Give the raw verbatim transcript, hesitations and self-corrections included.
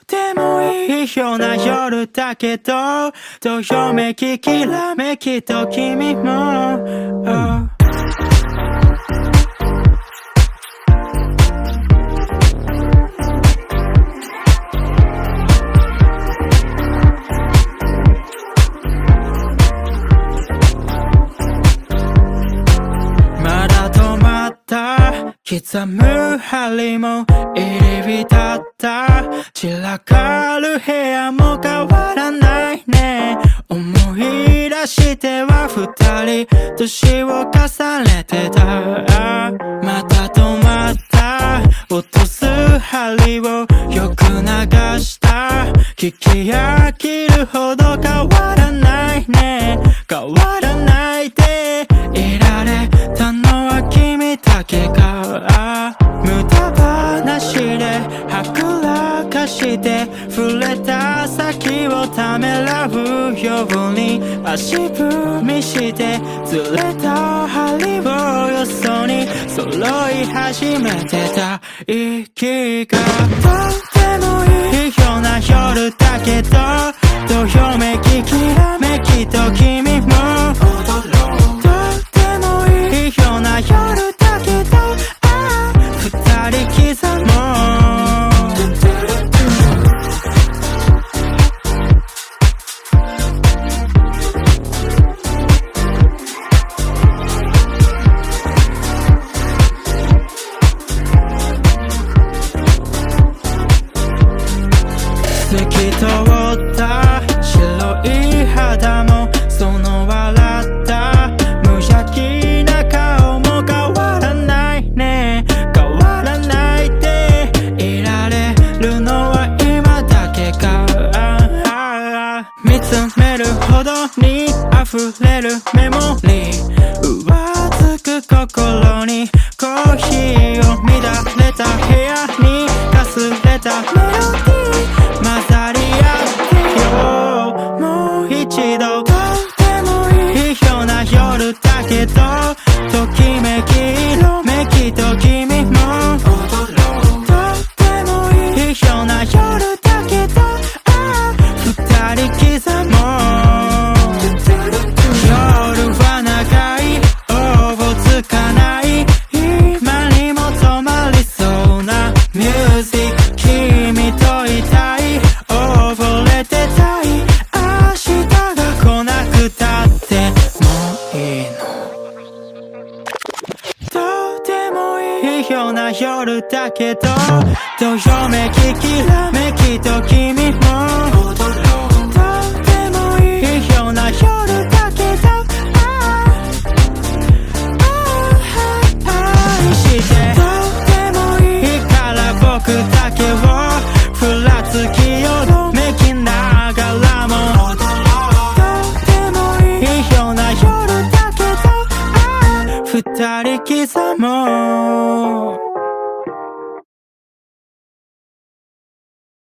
でもいいような夜だけどどよめききらめきと君も、oh刻む針も入り浸った散らかる部屋も変わらないね思い出しては二人年を重ねてたまた止まった落とす針をよく流した聞き飽きるほど変わらないね変わらないでいられたのは君だけか無駄話ではぐらかして触れた先をためらうように足踏みしてずれた針をよそに揃い始めてた息がとてもいいような夜だけどどよめききらめきと君も踊ろうとてもいいような夜だけど二人刻もう透き通った白い肌もその笑った無邪気な顔も変わらないね変わらないでいられるのは今だけか見つめるほどに溢れるメモリー上つく心にコーヒーを乱れた部屋にかすれたメロディー混ざり合ってよもう一度とてもいいような夜だけどときめき色めきと君も踊ろうとてもいいような夜だけど二人刻もう夜は長いおぼつかない今にも止まりそうなミュージック君といたい溺れてたい明日が来なくたってもういいのどうでもいいような夜だけどどよめききらめきと君も踊ろうどうでもいいような夜だけど愛してどうでもいいから僕だけをふらつきよどめきながらも踊ろうどうでもいいような夜だけど二人刻もう